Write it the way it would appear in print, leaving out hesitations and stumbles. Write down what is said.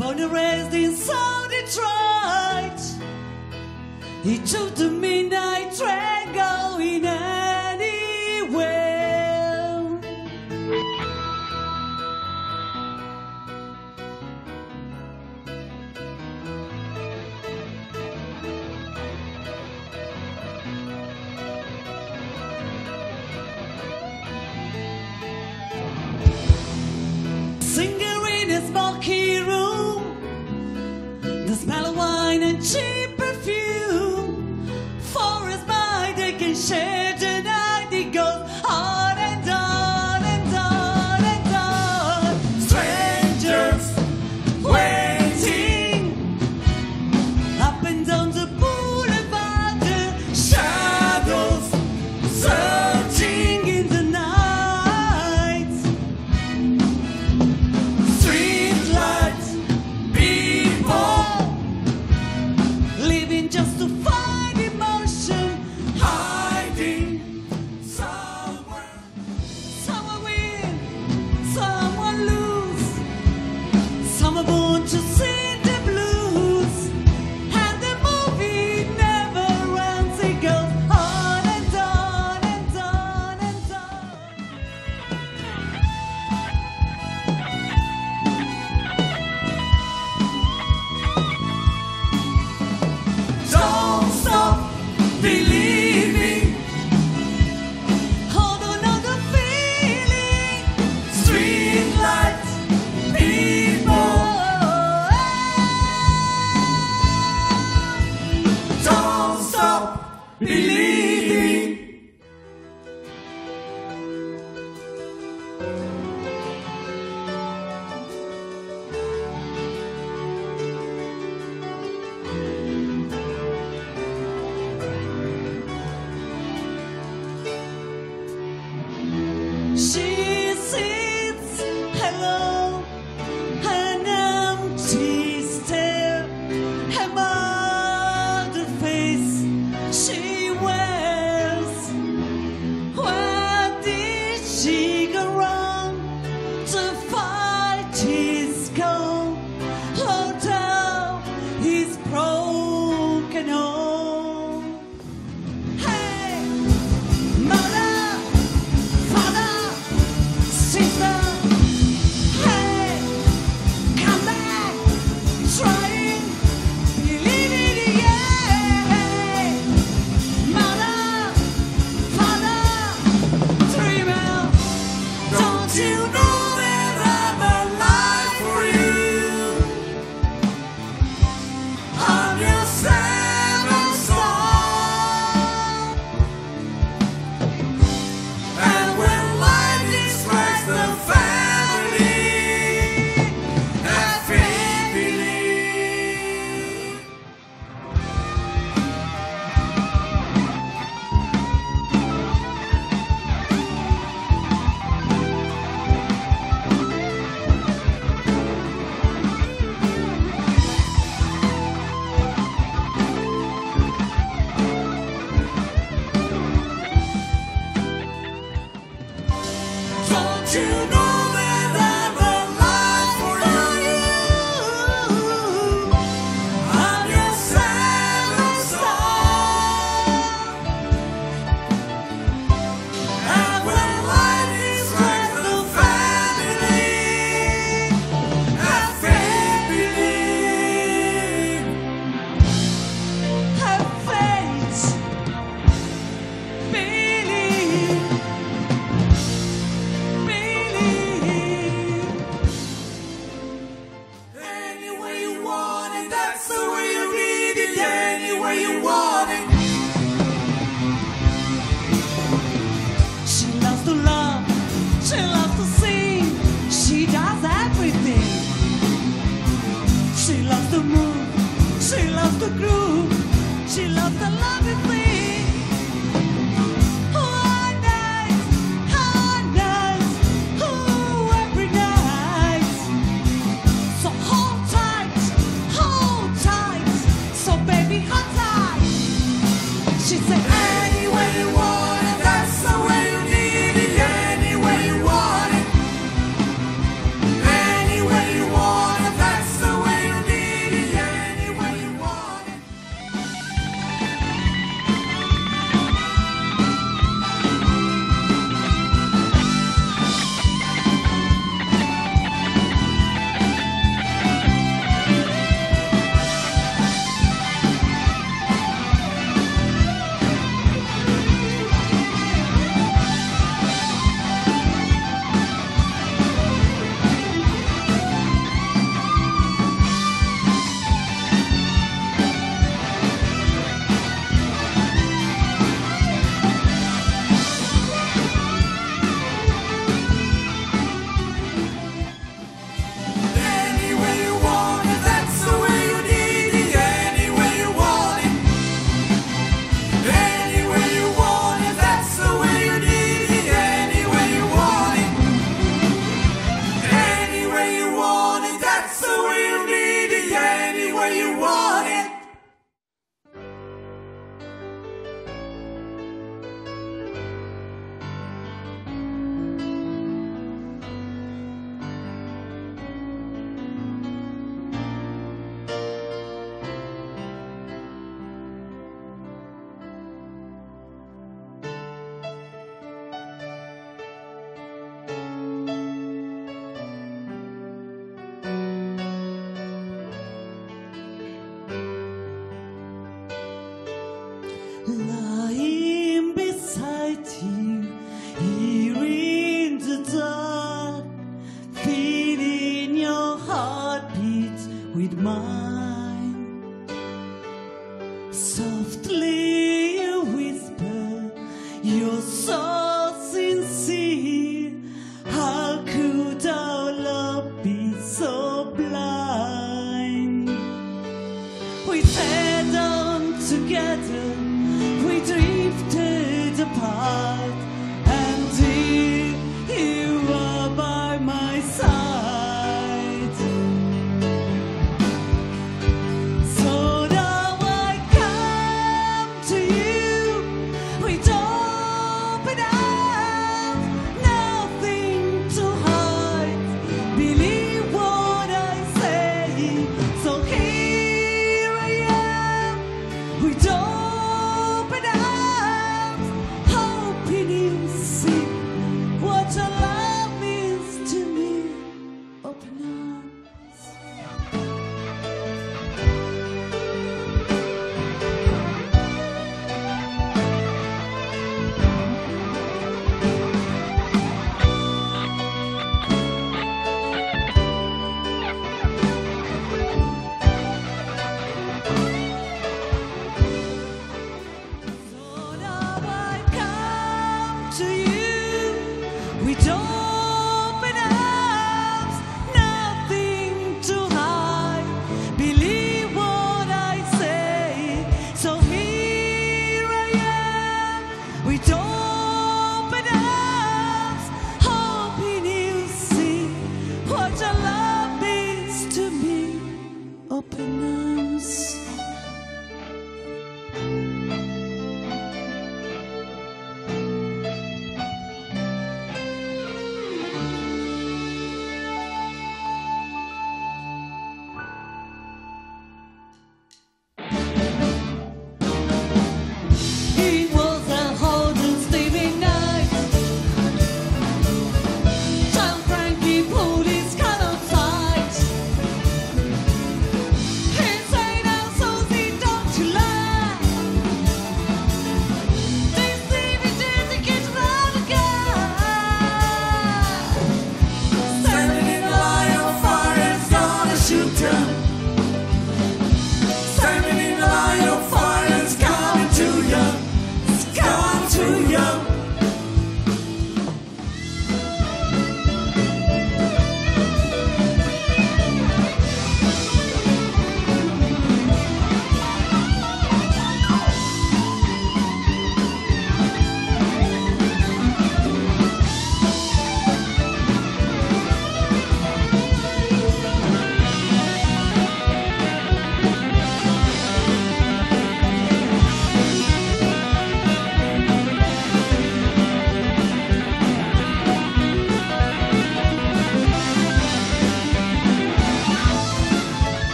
born and raised in South Detroit. He took the midnight train going anywhere. Singer in a smoky room, the smell of wine and cheap perfume. For his mind they can share tonight. It goes on and on and on and on. Strangers waiting up and down the boulevard. The shadows searching in the night. Street lights, people you want it. Lying beside you, here in the dark, feeling your heartbeat with mine. Softly you whisper, you're so sincere. How could our love be so blind? We sat down together, we drifted apart, and here you are by my side. So now I come to you with open arms, nothing to hide. Believe what I say. So here I am with open arms, hoping you see what your love means to me. Open arms.